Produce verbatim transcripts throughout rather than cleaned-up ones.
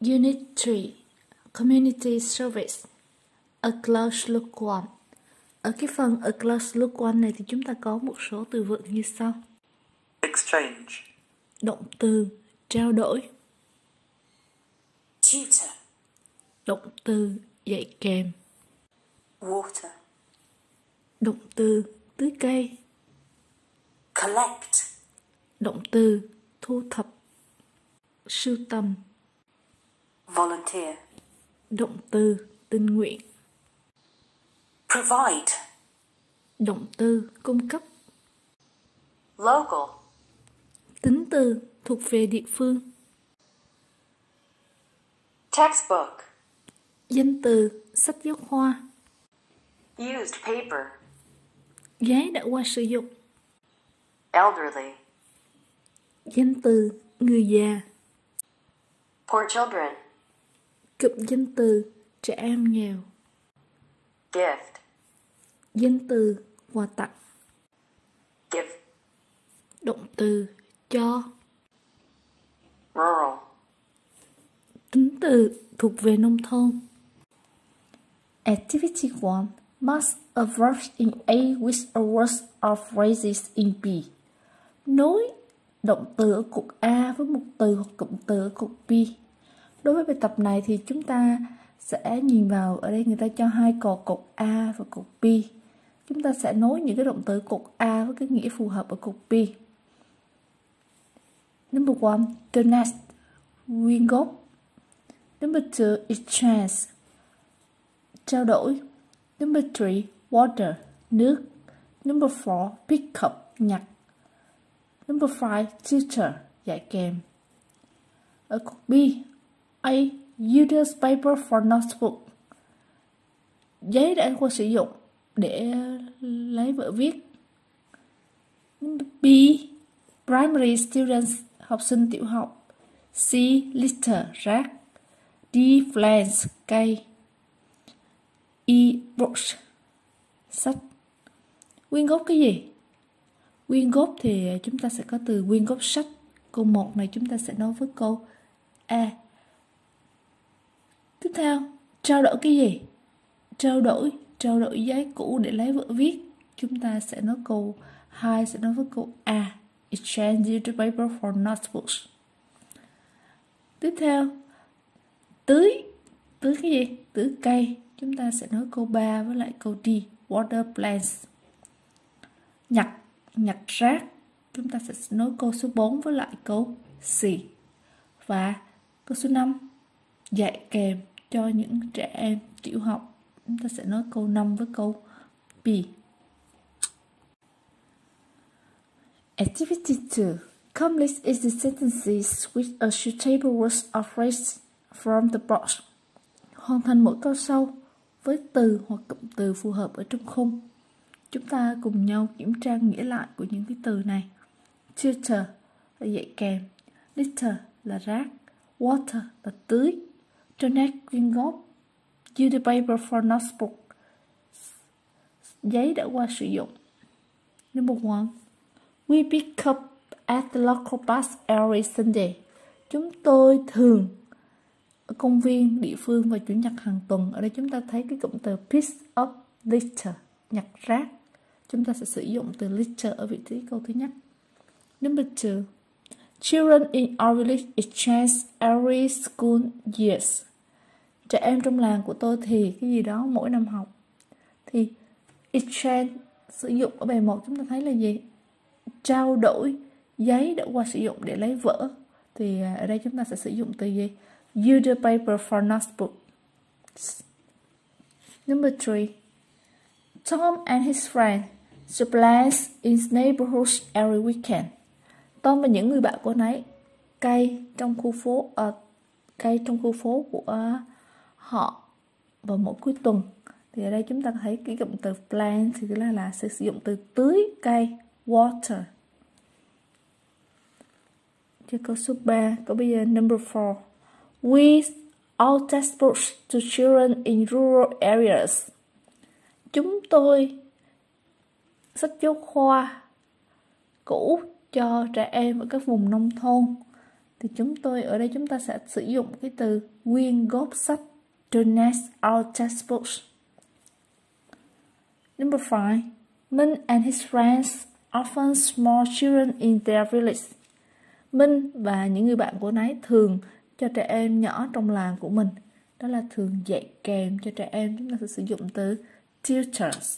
Unit three, Community Service. A close look one. Ở cái phần a close look one này thì chúng ta có một số từ vựng như sau. Exchange. Động từ trao đổi. Tutor. Động từ dạy kèm. Water. Động từ tưới cây. Collect. Động từ thu thập, sưu tầm. Volunteer. Động từ tình nguyện. Provide. Động từ cung cấp. Local. Tính từ thuộc về địa phương. Textbook. Danh từ sách giáo khoa. Used paper. Giấy đã qua sử dụng. Elderly. Danh từ người già. Poor children. Cụm danh từ trẻ em nghèo. Gift. Danh từ quà tặng. Give. Động từ cho. Rural. Tính từ thuộc về nông thôn. Activity one. Match a verb in A with a word or phrases in B. Nối động từ ở cột A với một từ hoặc cụm từ ở cột B. Đối với bài tập này thì chúng ta sẽ nhìn vào, ở đây người ta cho hai cột cột A và cột B. Chúng ta sẽ nối những cái động từ cột A với cái nghĩa phù hợp ở cột B. Number one, connect, quyên góp. Number two, exchange, trao đổi. Number three, water, nước. Number four, pick up, nhặt. Number five, tutor, dạy kèm. Ở cột B, A, use paper for notebook. Giấy đã qua sử dụng để lấy vở viết. Number B, primary students, học sinh tiểu học. C, litter, rác. D, plants, cây. E, books, sách. Quyên góp cái gì? Quyên góp thì chúng ta sẽ có từ quyên góp sách. Câu một này chúng ta sẽ nói với câu A. Tiếp theo, trao đổi cái gì? Trao đổi, trao đổi giấy cũ để lấy vở viết. Chúng ta sẽ nói câu hai, sẽ nói với câu A. Exchange the paper for notebooks. Tiếp theo, tưới, tưới cái gì? Tưới cây. Chúng ta sẽ nói câu ba với lại câu D. Water plants. Nhặt, nhặt rác. Chúng ta sẽ nói câu số bốn với lại câu C. Và câu số năm, dạy kèm cho những trẻ em tiểu học. Chúng ta sẽ nói câu năm với câu B. Activity two. Complete easy sentences with a suitable word or phrase from the box. Hoàn thành mỗi câu sau với từ hoặc cụm từ phù hợp ở trong khung. Chúng ta cùng nhau kiểm tra nghĩa lại của những cái từ này. Tutor là dạy kèm. Litter là rác. Water là tưới. Donate quyên góp. Use the paper for notebook. Giấy đã qua sử dụng. Number one. We pick up at the local bus every Sunday. Chúng tôi thường ở công viên địa phương vào chủ nhật hàng tuần. Ở đây chúng ta thấy cái cụm từ pick up, litter, nhặt rác. Chúng ta sẽ sử dụng từ litter ở vị trí câu thứ nhất. Number two. Children in our village exchange every school years. Trẻ em trong làng của tôi thì cái gì đó mỗi năm học. Thì exchange sử dụng ở bài một chúng ta thấy là gì? Trao đổi giấy đã qua sử dụng để lấy vở. Thì ở đây chúng ta sẽ sử dụng từ gì? Use the paper for notebook. Number three. Tom and his friend supplies in neighborhoods every weekend. Tom và những người bạn của anh ấy cây trong khu phố uh, cây trong khu phố của uh, họ vào mỗi cuối tuần. Thì ở đây chúng ta thấy cái cụm từ plant thì là là sẽ sử dụng từ tưới cây, water. Cho câu số ba, câu bây giờ number four. We all textbooks to children in rural areas. Chúng tôi sách giáo khoa cũ cho trẻ em ở các vùng nông thôn. thì chúng tôi ở đây chúng ta sẽ sử dụng cái từ we got sách donate our textbooks. Number five. Minh and his friends often small children in their village. Minh và những người bạn của anh ấy thường cho trẻ em nhỏ trong làng của mình. Đó là thường dạy kèm cho trẻ em. Chúng ta sẽ sử dụng từ tutors.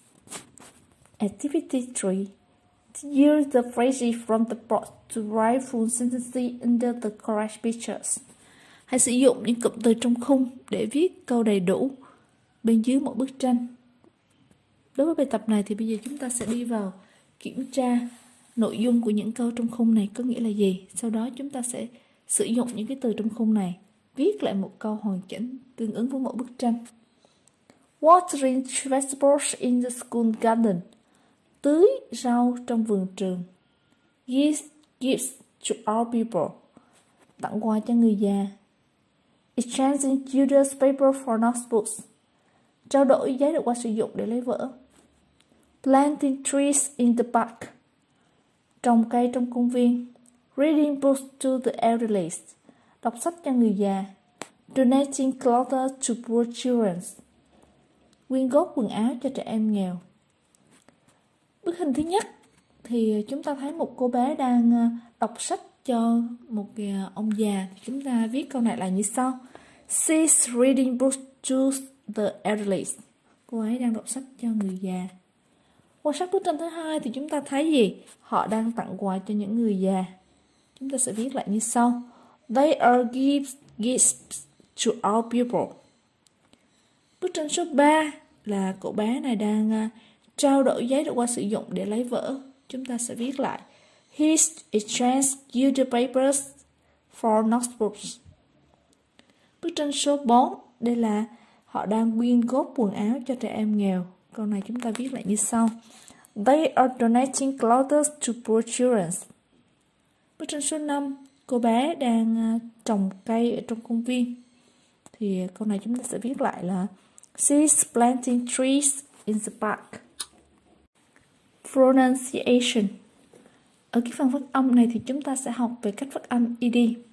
Activity three. Use the phrases from the box to write full sentences under the correct pictures. Hãy sử dụng những cụm từ trong khung để viết câu đầy đủ bên dưới mỗi bức tranh. Đối với bài tập này thì bây giờ chúng ta sẽ đi vào kiểm tra nội dung của những câu trong khung này có nghĩa là gì. Sau đó chúng ta sẽ sử dụng những cái từ trong khung này, viết lại một câu hoàn chỉnh tương ứng với mỗi bức tranh. Watering vegetables in the school garden. Tưới rau trong vườn trường. Give gifts to our people. Tặng quà cho người già. Exchanging children's paper for notebooks. Trao đổi giấy được qua sử dụng để lấy vở. Planting trees in the park. Trồng cây trong công viên. Reading books to the elderly. Đọc sách cho người già. Donating clothes to poor children. Quyên góp quần áo cho trẻ em nghèo. Bức hình thứ nhất thì chúng ta thấy một cô bé đang đọc sách cho một ông già. Chúng ta viết câu này là như sau. She's reading books to the elderly. Cô ấy đang đọc sách cho người già. Quan sát bức tranh thứ hai thì chúng ta thấy gì? Họ đang tặng quà cho những người già. Chúng ta sẽ viết lại như sau. They are gifts, gifts to our people. Bức tranh số ba là cậu bé này đang uh, trao đổi giấy được qua sử dụng để lấy vở. Chúng ta sẽ viết lại. He's exchanged used papers for notebooks. Bức tranh số bốn, đây là họ đang quyên góp quần áo cho trẻ em nghèo. Câu này chúng ta viết lại như sau. They are donating clothes to poor children. Bức tranh số năm, cô bé đang uh, trồng cây ở trong công viên. Thì câu này chúng ta sẽ viết lại là She's planting trees in the park. Pronunciation. Ở cái phần phát âm này thì chúng ta sẽ học về cách phát âm ed.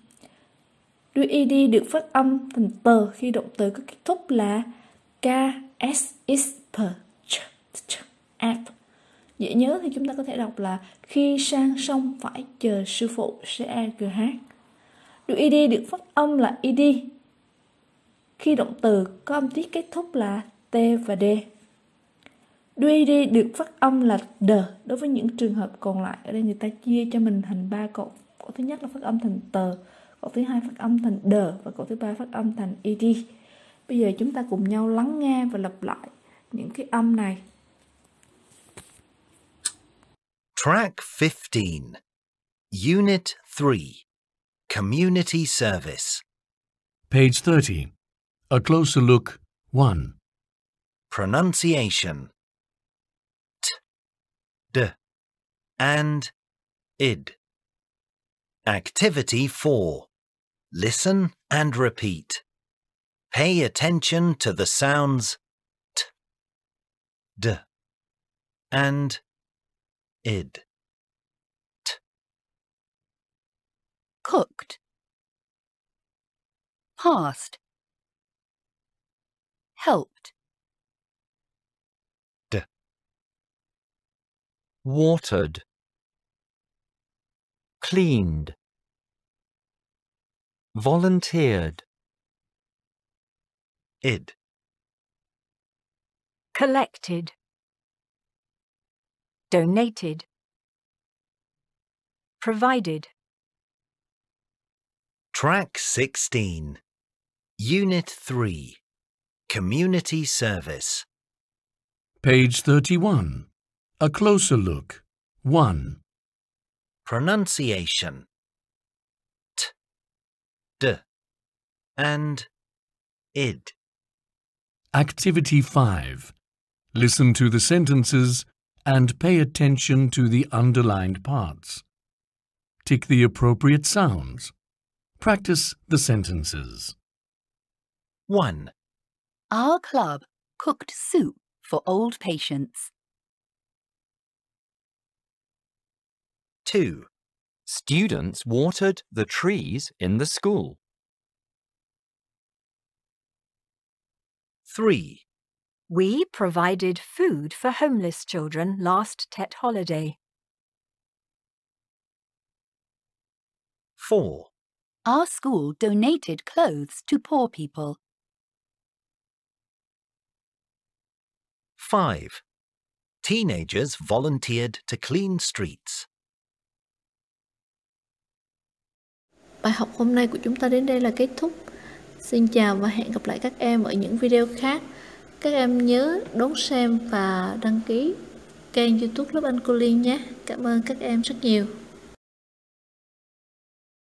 Đuôi ed được phát âm thành tờ khi động từ có kết thúc là k, s, x, p, ch, ch, ap. Dễ nhớ thì chúng ta có thể đọc là khi sang sông phải chờ sư phụ c a g h. Đuôi ed được phát âm là ed khi động từ có âm tiết kết thúc là t và d. Đuôi ed được phát âm là d đối với những trường hợp còn lại. Ở đây người ta chia cho mình thành ba cột. Cột thứ nhất là phát âm thành tờ, cột thứ hai phát âm thành đờ và cột thứ ba phát âm thành ed. Bây giờ chúng ta cùng nhau lắng nghe và lặp lại những cái âm này. Track fifteen, Unit three, Community Service. Page thirty. A closer look, one. Pronunciation. T, d, and id. Activity four. Listen and repeat. Pay attention to the sounds t, d, and id. T. Cooked. Past. Helped. D. Watered. Cleaned. Volunteered. Id. Collected. Donated. Provided. Track sixteen. Unit three. Community Service. Page thirty-one. A closer look, one. Pronunciation. T, d, and id. Activity five. Listen to the sentences and pay attention to the underlined parts. Tick the appropriate sounds. Practice the sentences. one. Our club cooked soup for old patients. two. Students watered the trees in the school. Three. We provided food for homeless children last Tet holiday. Four. Our school donated clothes to poor people. Five. Teenagers volunteered to clean streets. Bài học hôm nay của chúng ta đến đây là kết thúc. Xin chào và hẹn gặp lại các em ở những video khác. Các em nhớ đón xem và đăng ký kênh YouTube lớp Anh Cô Liên nhé. Cảm ơn các em rất nhiều.